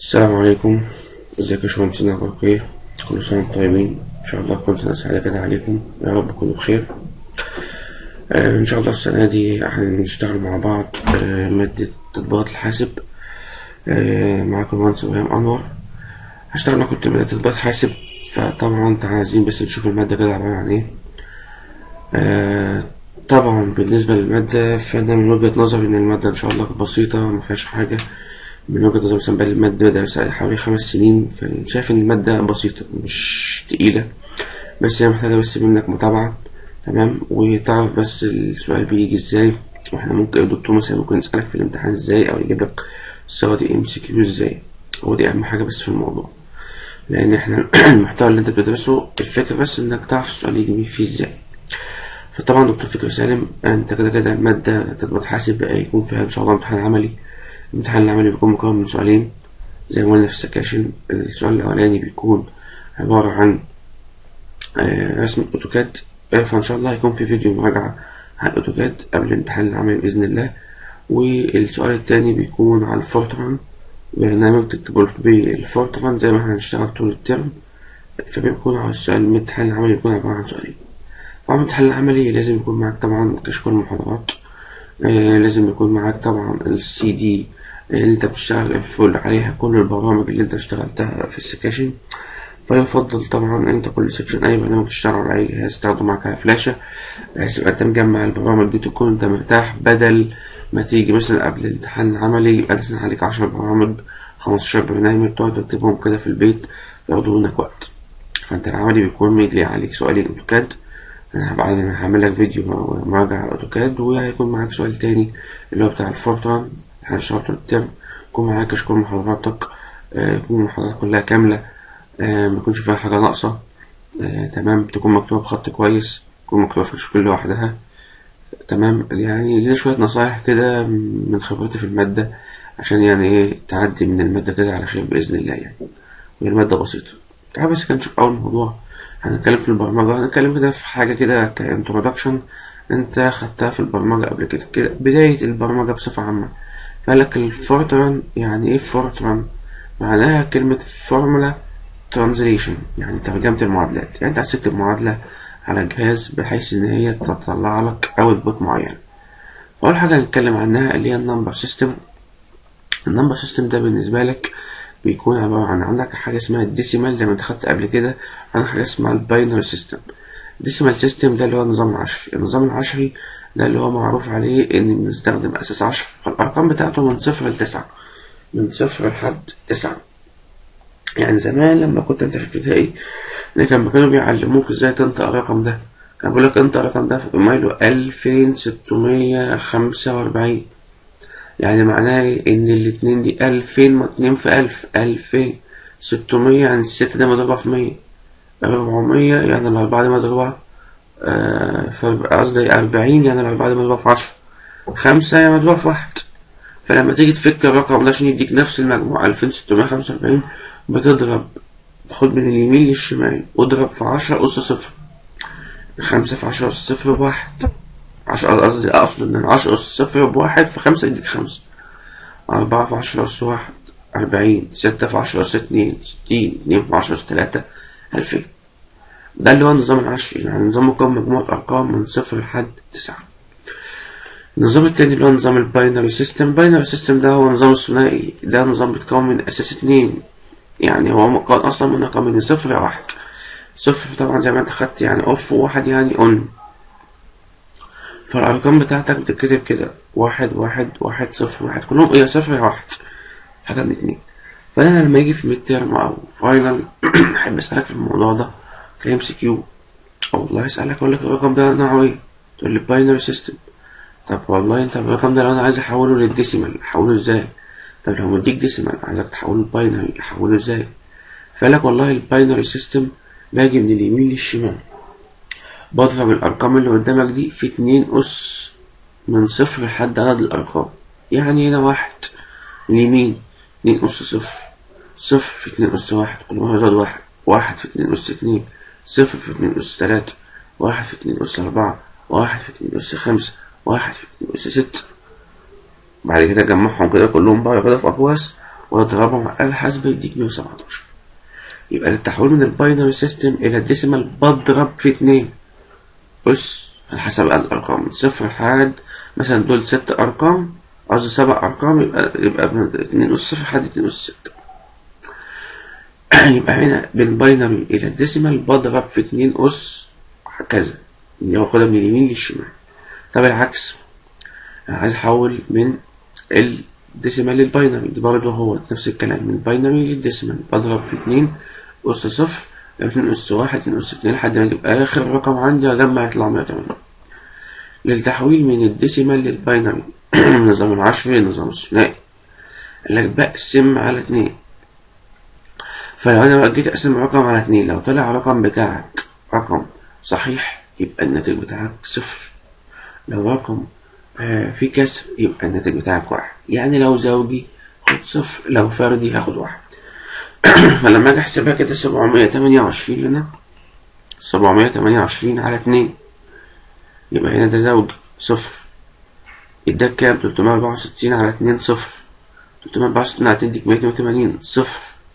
السلام عليكم. ازيك يا باشمهندسين؟ اخباركم ايه؟ كل سنه وانتم طيبين. ان شاء الله كنت سنه سعيده كده عليكم، يا رب تكونوا بخير. ان شاء الله السنه دي هنشتغل مع بعض ماده تطبيقات الحاسب. معاكم المهندس ابراهيم انور. هشتغل معاكم ماده تطبيقات حاسب. فطبعا انت عايزين بس نشوف الماده كده عباره عن ايه. طبعا بالنسبه للماده فانا من وجهه نظري ان الماده ان شاء الله بسيطه مفيهاش حاجه. من وجهة نظري مثلا بقى المادة بدرسها حوالي 5 سنين، فشايف إن المادة بسيطة مش تقيلة، بس هي محتاجة بس منك متابعة. تمام، وتعرف بس السؤال بيجي ازاي، واحنا ممكن الدكتور مثلا ممكن يسألك في الامتحان ازاي أو يجيب لك الصيغة دي MCQ ازاي. هو دي أهم حاجة بس في الموضوع، لأن احنا المحتوى اللي انت بتدرسه الفكرة بس إنك تعرف السؤال يجي فيه ازاي. فطبعا دكتور فكري سالم، انت كده المادة تطبيق حاسب بقى يكون فيها إن شاء الله امتحان عملي. الامتحان العملي بيكون مكون من سؤالين زي ما قلنا في السكاشن. السؤال الأولاني بيكون عبارة عن رسم أوتوكاد. فإن شاء الله هيكون في فيديو مراجعة عن أوتوكاد قبل الامتحان العملي بإذن الله. والسؤال التاني بيكون على الفورتران، برنامج تكتبه بالفورتران زي ما احنا هنشتغل طول الترم. فبيكون على السؤال الامتحان العملي بيكون عبارة عن سؤالين. طبعا الامتحان العملي لازم يكون معاك طبعا كشكول المحاضرات، لازم يكون معاك طبعا الCD اللي انت بتشتغل فول عليها كل البرامج اللي انت اشتغلتها في السكاشن. فيفضل طبعا انت كل سكشن اي برنامج تشتغل على اي جهاز تاخده معاك على فلاشة، بحيث يبقى انت مجمع البرامج دي تكون انت مرتاح، بدل ما تيجي مثلا قبل الامتحان العملي يبقى مثلا عليك 10 برامج 15 برنامج تقعد تكتبهم كده في البيت ياخدوا منك وقت. فانت العملي بيكون ميدلي عليك سؤالين اوتوكاد. انا هعمل لك فيديو مراجعة على الاوتوكاد، وهيكون معاك سؤال تاني اللي هو بتاع الفورتران هنشتغل طول الترم. يكون معاك كشكول محاضراتك، يكون المحاضرات كلها كاملة، ميكونش فيها حاجة ناقصة. تمام، تكون مكتوبة بخط كويس، تكون مكتوبة في الكشكول لوحدها. تمام، يعني دي شوية نصايح كده من خبرتي في المادة، عشان يعني ايه تعدي من المادة كده على خير بإذن الله يعني. وهي المادة بسيطة. تعال بس كده نشوف أول موضوع. هنتكلم في البرمجة، هنتكلم كده في حاجة كده كإنترودكشن انت خدتها في البرمجة قبل كده بداية البرمجة بصفة عامة. فقالك الفورتران، يعني ايه فورتران؟ معناها كلمة فورمولا ترانزليشن، يعني ترجمة المعادلات. يعني انت هتكتب معادلة على جهاز بحيث ان هي تطلع لك اوتبوت معين. اول حاجة هنتكلم عنها اللي هي النمبر سيستم. النمبر سيستم ده بالنسبة لك بيكون عبارة عن عندك حاجة اسمها الديسيمال زي ما انت خدت قبل كده، عندك حاجة اسمها الباينري سيستم. الديسيمال سيستم ده اللي هو النظام العشري. النظام العشري ده اللي هو معروف عليه ان بنستخدم اساس 10، فالارقام بتاعته من 0 ل9، من 0 لحد 9. يعني زمان لما كنت انت في ابتدائي لما كانوا بيعلموك ازاي تنطق الرقم ده، كان بيقول لك انطق الرقم ده في مايله 2645. يعني معناه ان الاتنين دي 2000 اتنين في 1000 2600، يعني الستة دي مضروبة في 100، 400 يعني الأربعة دي مضروبة قصدي 40 يعني الأربعة دي مضروبة في 10، 5 يعني مضروبة في 1. فلما تيجي تفك الرقم ده عشان يديك نفس المجموع 2645 بتضرب، تاخد من اليمين للشمال واضرب في 10 أس صفر. 5 في 10 أس صفر بواحد. 10 قصدي أقصد إن 10 أس صفر بواحد، ف5 يديك 5. 4 في 10 أس 1 40. 6 في 10 أس 2 60. 2 في 10 أس 3 2000. ده اللي هو النظام العشري، يعني نظام مكون مجموعة أرقام من 0 لحد 9. النظام التاني اللي هو نظام الباينري سيستم. الباينري سيستم ده هو نظام الثنائي. ده نظام بيتكون من أساس 2، يعني هو مكون أصلا من رقم من 0 ل 1. 0 طبعا زي ما انت خدت يعني أوف، وواحد يعني أون. فالأرقام بتاعتك بتتكتب كده 1 1 1 0 1، كلهم إيه 0 1 حاجة من 2. فأنا لما يجي في ميد تيرم أو فاينل أحب أسألك في الموضوع ده كMCQ، والله أسألك أقول لك الرقم ده نوعه إيه؟ تقول لي باينري سيستم. طب والله انت الرقم ده لو انا عايز احوله للديسيمال احوله ازاي؟ طب لو مديك ديسيمال عايزك تحوله الباينري احوله ازاي؟ فقالك والله الباينري سيستم باجي من اليمين للشمال، بضرب الارقام اللي قدامك دي في 2 اس من 0 لحد عدد الارقام. يعني هنا 1 من اليمين 2 اس 0، 0 في 2 اس 1 كل مرة زاد 1، 1 في 2 اس 2، 0 في 2 اس 3، 1 في 2 اس 4، 1 في 2 اس 5، 1 في 2 اس 6. بعد كده جمعهم كده كلهم بقى كده في أقواس واضربهم على الآلة الحاسبة يديك 117. يبقى للتحويل من الباينري سيستم إلى الديسيمال بضرب في 2 أس على حسب الأرقام من 0 لحد مثلا دول 6 أرقام، قصدي 7 أرقام، يبقى من 2 أس 0 لحد 2 أس 6. يبقى هنا من باينري إلى الديسيمال بضرب في 2 أس هكذا، اللي هو باخدها من اليمين للشمال. طب العكس، أنا عايز أحول من الديسيمال للباينري، دي برضه هو نفس الكلام، من الباينري للديسيمال بضرب في 2 أس 0، 2 أس 1، 2 أس 2 لحد ما يبقى آخر رقم عندي أجمع يطلع 180. للتحويل من الديسيمال للباينري نظام العشري نظام الثنائي، قال لك بقسم على 2. فلو أنا جيت أقسم رقم على 2، لو طلع الرقم بتاعك رقم صحيح يبقى الناتج بتاعك 0، لو رقم في كسر يبقى الناتج بتاعك 1. يعني لو زوجي خد 0، لو فردي هاخد 1. فلما اجي احسبها كده 728 هنا، 728 على 2، يبقى هنا ده زوجي 0، اداك كام؟ 364 على 2 0، 364 على 2 تديك 182 0،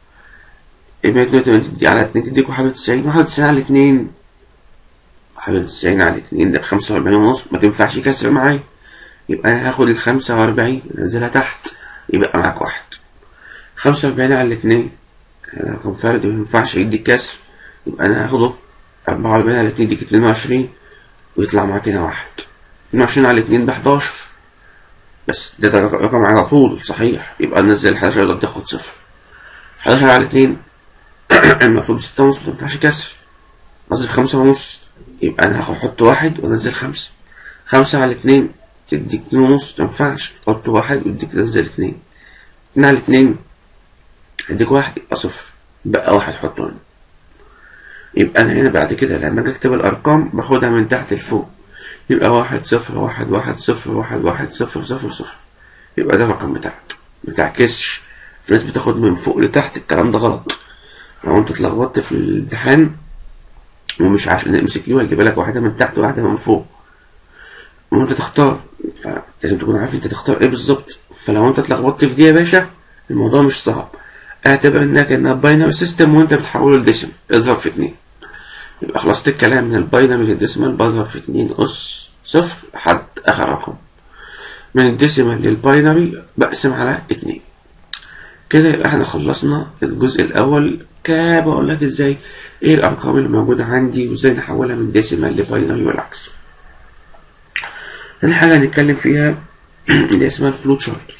182 تدي على 2 تديك 91، 91 على 2، 91 على 2 ده 45 ونص، ما تنفعش كسر معايا، يبقى انا هاخد ال 45 انزلها تحت، يبقى معاك 1. 45 على 2 رقم فردي ما ينفعش يديك كسر، يبقى انا هاخده 44 على 2 يديك 22 ويطلع معاك هنا 1. 22 على 2 ب 11، بس ده رقم على طول صحيح، يبقى ننزل 11 ده تاخد 0. 11 على 2 المفروض 6 ونص، ما ينفعش كسر، قصدي 5 ونص، يبقى انا هحط 1 وانزل 5. 5 على 2 تديك 2 ونص، ما ينفعش، تحط 1 ويديك تنزل 2. 2 على 2 هديك 1 يبقى 0، بقى 1 حطه هنا. يبقى انا هنا بعد كده لما اجي اكتب الارقام باخدها من تحت لفوق، يبقى 1 0 1 1 0 1 1 0 0 0، يبقى ده الرقم بتاعك. متعكسش، في ناس بتاخد من فوق لتحت، الكلام ده غلط. لو انت اتلخبطت في الامتحان ومش عارف ان MCQ هيجيب لك واحده من تحت وواحده من فوق، وانت تختار، فلازم تكون عارف انت تختار ايه بالظبط. فلو انت اتلخبطت في دي يا باشا الموضوع مش صعب، اعتبر انها باينري سيستم وانت بتحوله لديسيمال، اضرب في 2، يبقى خلصت الكلام. من الباينري للديسيمال بضرب في 2 أس 0 لحد اخر رقم. من الديسيمال للباينري بقسم على 2. كده يبقى احنا خلصنا الجزء الاول. بقول لك ازاي ايه الارقام اللي موجوده عندي وازاي نحولها من ديسيمال لباينري والعكس. تاني حاجه هنتكلم فيها اللي اسمها الفلوت شارت.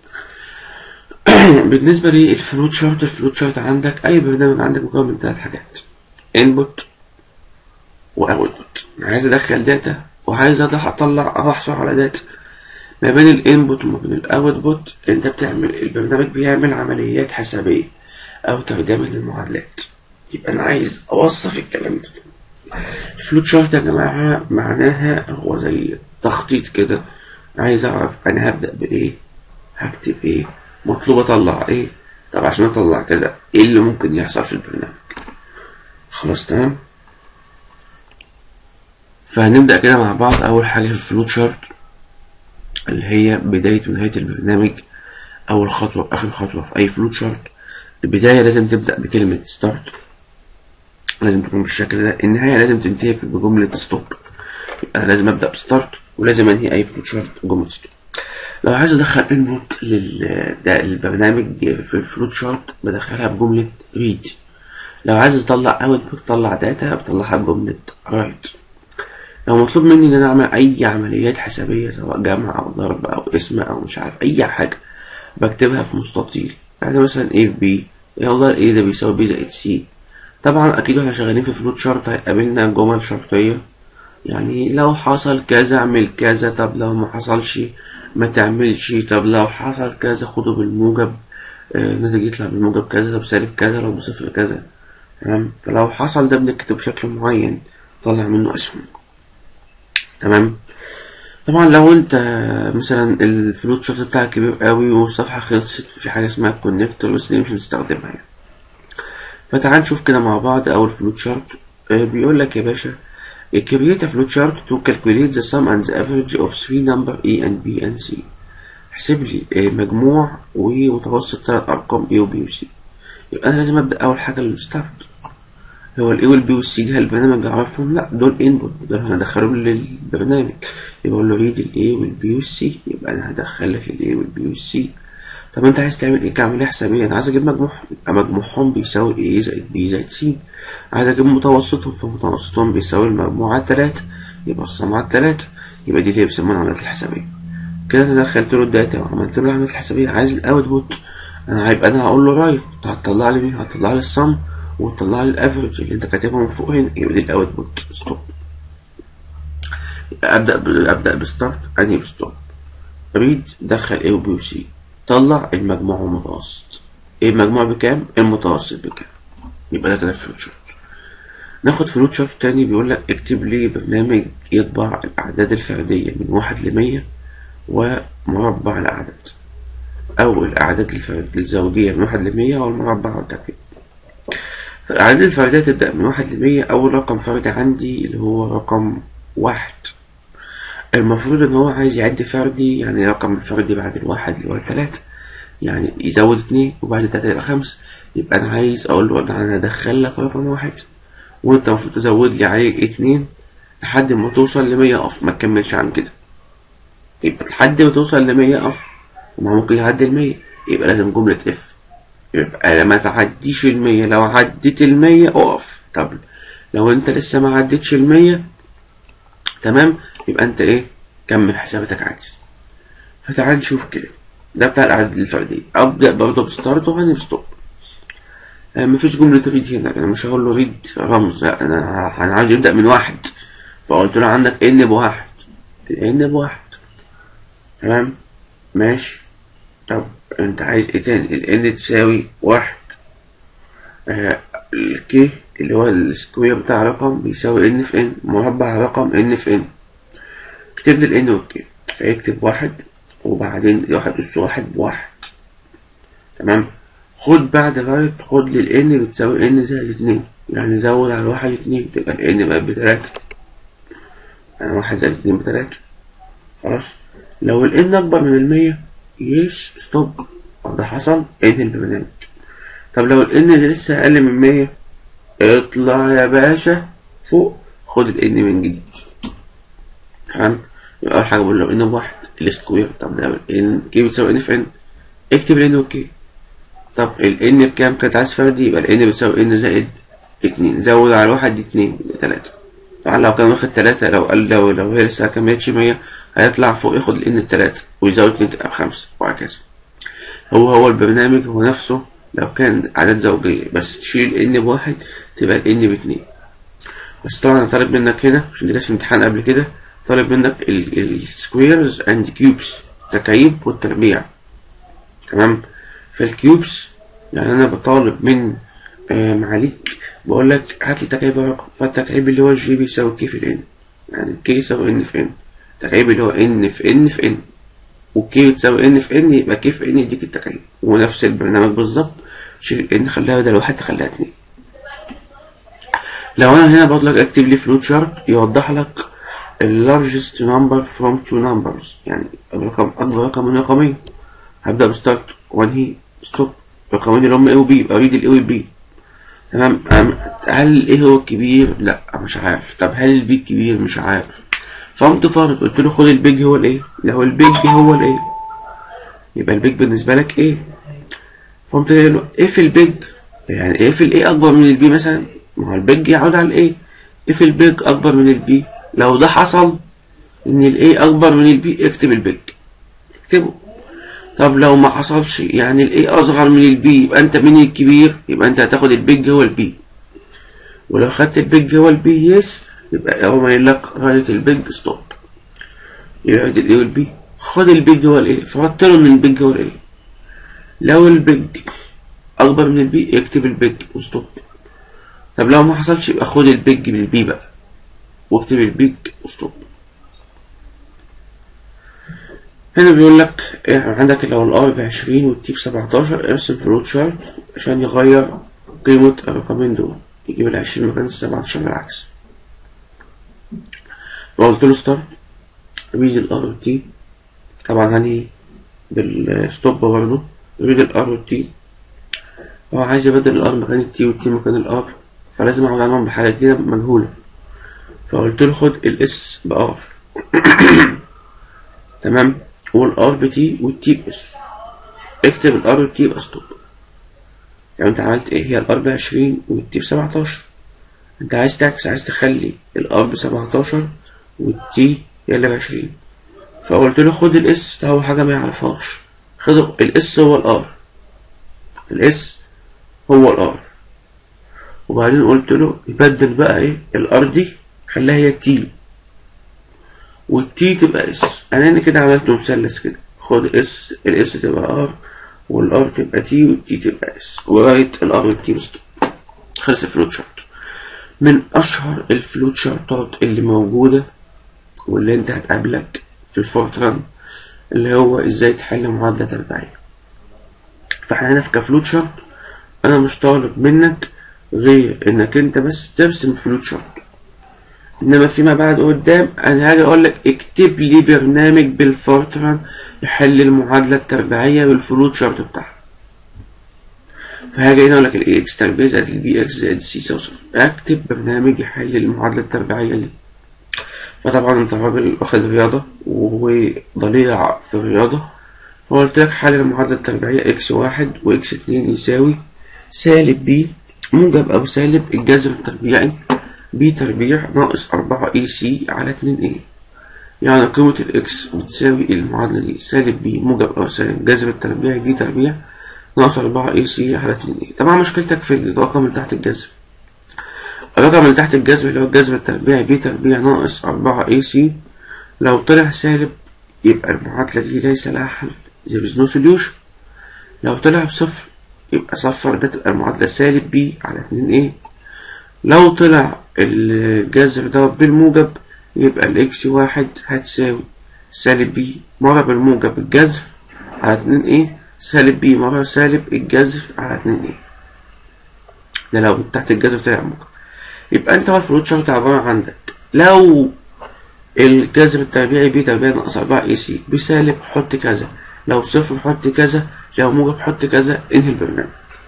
بالنسبه للفلوت شارت، الفلوت شارت عندك اي برنامج عندك مكون من 3 حاجات: انبوت واوتبوت. عايز ادخل داتا وعايز اطلع او احصل على داتا. ما بين الانبوت وما بين الاوتبوت انت بتعمل، البرنامج بيعمل عمليات حسابيه او ترجمه للمعادلات. يبقى انا عايز اوصف الكلام ده. الفلوت شارت يا جماعه معناها هو زي تخطيط كده، عايز اعرف انا هبدا بايه، هكتب ايه، مطلوب اطلع ايه، طب عشان اطلع كذا ايه اللي ممكن يحصل في البرنامج. خلاص تمام. فهنبدا كده مع بعض. اول حاجه الفلوت شارت اللي هي بدايه ونهايه البرنامج، اول خطوه واخر خطوه في اي فلوت شارت. البدايه لازم تبدا بكلمه ستارت، لازم تكون بالشكل ده. النهايه لازم تنتهي بجمله ستوب، يبقى لازم ابدا بستارت ولازم انهي اي فلوت شارت بجمله ستوب. لو عايز ادخل انبوت للبرنامج في الفلوت شارت بدخلها بجمله ريد. لو عايز اطلع اوتبوت طلع داتا بطلعها بجمله رايت. لو مطلوب مني ان انا اعمل اي عمليات حسابيه سواء جمع او ضرب او قسم او مش عارف اي حاجه بكتبها في مستطيل. يعني مثلا A في B، يلا A ده بيساوي B زائد C. طبعا اكيد واحنا شغالين في فلوت شارت هيقابلنا جمل شرطيه، يعني لو حصل كذا اعمل كذا، طب لو ما حصلش ما تعملش، طب لو حصل كذا خده بالموجب، الناتج يطلع بالموجب كذا، طب سالب كذا، لو بصفر كذا. تمام. فلو حصل ده بنكتب بشكل معين طلع منه اسهم. تمام. طبعا لو انت مثلا الفلوت شارت بتاعك كبير قوي والصفحه خلصت في حاجه اسمها كونكتور، بس دي مش هنستخدمها يعني. فتعال نشوف كده مع بعض اول فلوت شارت. بيقول لك يا باشا create a flowchart to calculate the sum and the average of 3 number A and B and C. احسب لي مجموع ومتوسط 3 ارقام A و B و C. يبقى انا لازم ابدا اول حاجه الستارت. هو الاي والبي والسي دي هل البرنامج يعرفهم؟ لا، دول انبوت، دول هندخلهم للبرنامج. يبقى اقول له ريد الاي والبي والسي، يبقى انا هدخل لك الاي والبي والسي. طب انت عايز تعمل ايه كعمليه حسابيه؟ انا عايز اجيب مجموعهم، يبقى مجموعهم بيساوي ايه زائد بي زائد سي. عايز اجيب متوسطهم، فمتوسطهم بيساوي المجموع على 3، يبقى السم على 3. يبقى دي اللي بيسموها العمليات الحسابيه. كده انا دخلت له الداتا وعملت له العمليات الحسابيه. عايز الاوتبوت، انا هقول له رايت، هتطلع لي مين؟ هتطلع لي السم وتطلع لي الافرج اللي انت كاتبها من فوق هنا. يبقى دي الاوتبوت ستوب. ابدا بستارت، انهي بستوب. ريد، دخل A و B و C، طلع المجموع والمتوسط. ايه المجموع بكام؟ المتوسط بكام. يبقى ده كده فلوت شارت. ناخد فلوت شارت تاني. بيقول لك اكتب لي برنامج يطبع الاعداد الفرديه من 1 ل100 ومربع الاعداد، او الاعداد الزوجيه من 1 ل100 والمربع والتربيع. فالاعداد الفرديه تبدا من 1 ل100. اول رقم فردي عندي اللي هو رقم 1. المفروض ان هو عايز يعد فردي، يعني رقم الفردي بعد الواحد اللي هو 3، يعني يزود 2 وبعد 3 يبقى 5. يبقى انا عايز اقول له انا هدخل لك رقم 1 وانت المفروض تزود لي عليه 2 لحد ما توصل ل100 اقف، ما تكملش عن كده. يبقى لحد ما توصل ل100 اقف، وما ممكن يعدي ال100. يبقى لازم جملة اف. يبقى ما تعديش ال100، لو عديت ال100 اقف. طب لو انت لسه ما عدتش ال100 تمام، يبقى انت ايه؟ كمل حساباتك عادي. فتعال نشوف كده. ده بتاع الاعداد الفرديه. ابدا برضه بستارت وهني بستوب. مفيش جمله ريد هنا، انا مش هقول له ريد رمز، لا انا عايز يبدا من 1. فقلت له عندك ان ب1، الان ب1 تمام ماشي. طب انت عايز ايه تاني؟ الان تساوي 1. الكي اللي هو السكوير بتاع رقم بيساوي ان في ان، مربع رقم ان في ان. اكتب لي الان والكي، فيكتب 1 وبعدين 1 أس 1 ب1 تمام. خد بعد رايت، خد لي الان بتساوي ان زائد 2، يعني زود على 1 2، تبقى الان بقت ب3. يعني 1 زائد 2 ب3. خلاص. لو الان اكبر من 100 يس ستوب، ده حصل انهي البرنامج. طب لو الان لسه اقل من 100 اطلع يا باشا فوق، خد الان من جديد تمام. يبقى اول حاجه بقول لو ان ب1 السكوير. طب لو الان كي بتساوي ان في ان، اكتب الان اوكي. طب الان بكام؟ كانت عايز فردي، يبقى الان بتساوي ان زائد 2، زود على 1 2 3. طبعا لو كان واخد 3، لو هي لسه مكملتش 100 هيطلع فوق ياخد الان ب3 ويزود 2 تبقى ب5 وهكذا. هو البرنامج هو نفسه. لو كان اعداد زوجيه بس تشيل الان ب1 تبقى الان ب2. بس طبعا انا طالب منك هنا عشان دي في امتحان قبل كده، طالب منك السكويرز اند كيوبس، التكعيب والتربيع تمام. فالكيوبس يعني انا بطالب من معاليك، بقول لك هات لي تكعيب رقم. فالتكعيب اللي هو الجي بيساوي كي في الان، يعني كي يساوي ان في ان. التكعيب اللي هو ان في ان في ان، والكي بتساوي ان في ان، يبقى كي في ان يديك التكعيب. ونفس البرنامج بالظبط، شيل ان خليها بدل 1 تخليها 2. لو انا هنا بقول لك اكتب لي فلوت شارت يوضح لك largest number from two numbers، يعني اكبر رقم من رقمين. هبدأ بستارت وانهي ستوب. الرقمين اللي هم A و B، يبقى اريد ال A وال B تمام. هل ال A هو الكبير؟ لا مش عارف. طب هل ال B الكبير؟ مش عارف. فقمت فارض قلت له خد البيج هو ال A. لو البيج هو ال A يبقى البيج بالنسبة لك A. فقمت قايل له اف البيج، يعني اف ال A اكبر من ال B مثلا، ما هو البيج يعود على ال A. اف البيج اكبر من ال B، لو ده حصل ان ال A اكبر من ال B اكتب البيج، اكتبه. طب لو ما حصلش، يعني ال A اصغر من ال B، يبقى انت مين الكبير؟ يبقى انت هتاخد البيج هو ال B. ولو خدت البيج هو ال B يس، يبقى هو ما يقول لك رايت البيج ستوب. يبقى ال A وال B، خد البيج هو ال A، فحط له ان البيج هو ال A. لو البيج اكبر من ال B اكتب البيج وستوب. طب لو ما حصلش يبقى خد البيج من ال B بقى واكتب البيج وستوب. هنا بيقول لك عندك لو الار ب20 والتي ب17 ارسم فلوت شارت عشان يغير قيمة الرقمين دول، يجيب ال20 مكان ال17 بالعكس. لو قلت له ستارت ريد الار والتي، طبعا هني بالستوب برضه يريد الار والتي، هو عايز يبدل الار مكان التي والتي مكان الار، فلازم اعوض عنهم بحاجة كده مجهولة. فقلت له خد الاس بار تمام، والار بتي والتي باس، اكتب الار والتي يبقى ستوب. يعني انت عملت ايه؟ هي الار ب20 والتي ب17، انت عايز تعكس، عايز تخلي الار ب17 والتي هي اللي ب20. فقلت له خد الاس، ده هو حاجة ما يعرفهاش، خد الاس هو الار، الاس هو الار. وبعدين قلت له يبدل بقى ايه الار دي، خليها هي التي والتي تبقى اس. انا كده عملت مثلث كده، خد اس، الاس تبقى ار والار تبقى تي والتي تبقى اس، ورايت الار والتي بس. خلص الفلوت شارت. من اشهر الفلوت شارتات اللي موجوده واللي انت هتقابلك في الفورتران اللي هو ازاي تحل معادله تربيعيه. فاحنا هنا في كفلوت شارت انا مش طالب منك غير انك انت بس ترسم فلوت شارت، انما فيما بعد قدام انا هاجي اقول لك اكتب لي برنامج بالفورتران يحل المعادله التربيعيه بالفلوت شارت بتاعها. فهاجي هنا اقول لك الاي اكس تربيع زائد البي اكس زائد سي يساوي صفر، اكتب برنامج يحل المعادله التربيعيه دي. فطبعا انت راجل واخد رياضه وضليع في الرياضه، فقلت لك حل المعادله التربيعيه اكس واحد واكس اتنين يساوي سالب بي موجب او سالب الجذر التربيعي بي تربيع ناقص 4 اي سي على 2 اي. يعني قيمة الاكس بتساوي المعادلة دي سالب بي موجب او سالب جذر التربيع بي تربيع ناقص 4 اي سي على 2 اي. طبعا مشكلتك في الرقم اللي تحت الجذر، الرقم اللي تحت الجذر اللي هو الجذر التربيعي بي تربيع ناقص 4 اي سي، لو طلع سالب يبقى المعادلة دي ليس لها حل، there is no solution. لو طلع بصفر يبقى صفر، ده تبقى المعادلة سالب بي على 2 اي. لو طلع الجذر ده بالموجب يبقى الاكس واحد هتساوي سالب بي مرة بالموجب الجذر على 2 ايه سالب بي مرة سالب الجذر على 2 ايه. ده لو تحت الجذر طلع موجب. يبقى انت هو الفلوت شارت عبارة عندك لو الجذر التربيعي بي تربيع ناقص 4 اي سي بسالب حط كذا، لو صفر حط كذا، لو موجب حط كذا، انهي البرنامج.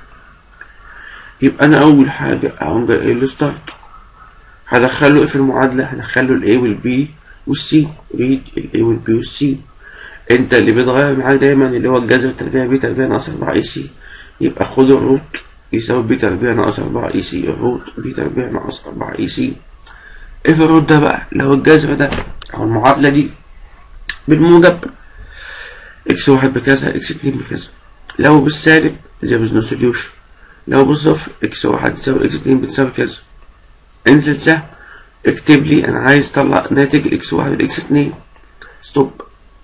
يبقى انا اول حاجة اقوم جاي الستارت، هدخله ايه في المعادلة؟ هدخله الاي والبي والسي، ريد الاي والبي والسي. انت اللي بيتغير معاك دايما اللي هو الجذر التربيع بي تربيع ناقص 4 اي سي، يبقى خد الروت يساوي بي تربيع ناقص 4 اي سي، الروت بي تربيع ناقص 4 اي سي. ايه في الروت ده بقى؟ لو الجذر ده او المعادلة دي بالموجب اكس واحد بكذا اكس اتنين بكذا، لو بالسالب there is no solution، لو بالصفر اكس واحد تساوي اكس اتنين بتساوي كذا. انزل سهم اكتب لي انا عايز اطلع ناتج الاكس واحد والاكس اتنين، ستوب.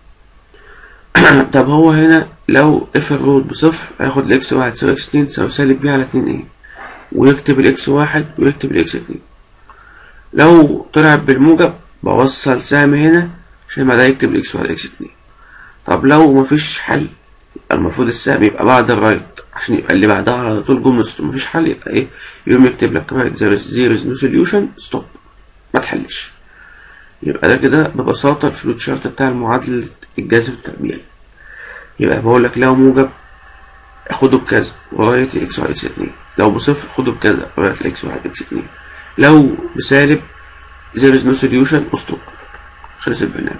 طب هو هنا لو اف الروت بصفر هياخد الاكس واحد تساوي اكس اتنين تساوي سالب بي على 2 ايه، ويكتب الاكس واحد ويكتب الاكس اتنين. لو طلع بالموجب بوصل سهم هنا عشان ما ده يكتب الاكس واحد اكس اتنين. طب لو مفيش حل يبقى المفروض السهم يبقى بعد الرايت عشان يبقى اللي بعدها على طول جملة ستوب. مفيش حل يبقى ايه؟ يقوم يكتب لك رايت there is no solution ستوب، ما تحلش. يبقى ده كده ببساطة الفلوت شارت بتاع المعادلة الجذر التربيعي. يبقى بقول لك لو موجب خده بكذا ورايت اكس واحد اكس اتنين، لو بصفر خده بكذا ورايت اكس واحد اكس اتنين، لو بسالب there is no solution ستوب. خلص البرنامج.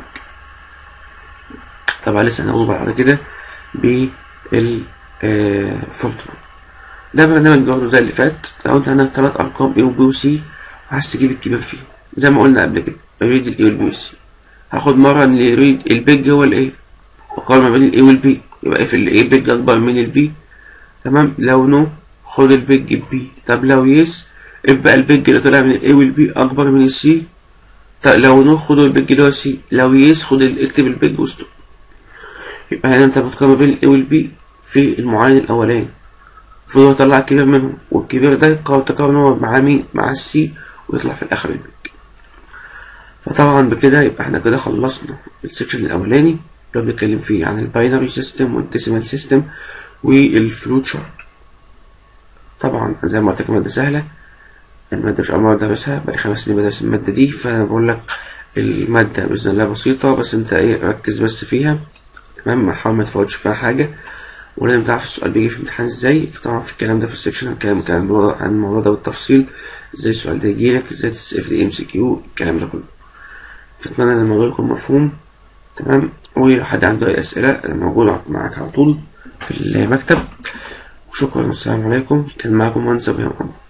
طبعا لسه هناخده بعد كده بالفورتران. ده برنامج برضه زي اللي فات. لو انت عندك 3 ارقام A و B و C وعايز تجيب الكبير فيهم زي ما قلنا قبل كده، ريد ال A وال B وال C، هاخد مرة ان ريد البيج هو ال A وقارن ما بين ال A وال B، يبقى في ال A بيج اكبر من ال B، تمام. لو نو خد البيج ال B. طب لو يس اف بقى البيج اللي طلع من ال A وال B اكبر من ال C. طب لو نو خدوا البيج اللي هو C، لو يس خد اكتب البيج وستوب. يبقى هنا انت بتقارن بين ال A وال B في المعين الاولاني، المفروض هو يطلع الكبير منهم، والكبير ده تقارنه مع مين؟ مع السي، ويطلع في الاخر البيج. فطبعا بكده يبقى احنا كده خلصنا السكشن الاولاني اللي بنتكلم فيه عن الباينري سيستم والديسيمال سيستم والفلوت شارت. طبعا زي ما قلت لك الماده سهله، الماده مش اول مره ادرسها، بقالي 5 سنين بدرس الماده دي، فانا بقول لك الماده باذن الله بسيطه، بس انت ايه ركز بس فيها تمام، حاول ما تفوتش فيها حاجة، ولازم تعرف السؤال بيجي في الامتحان ازاي. طبعا في الكلام ده في السكشن هنتكلم عن الموضوع ده بالتفصيل، ازاي السؤال ده يجيلك، ازاي تسأل في MCQ، الكلام ده كله. فأتمنى ان الموضوع يكون مفهوم. تمام، ولو حد عنده اي اسئلة انا موجود معاك على طول في المكتب. وشكرا والسلام عليكم. كان معاكم مهندس أبو محمد.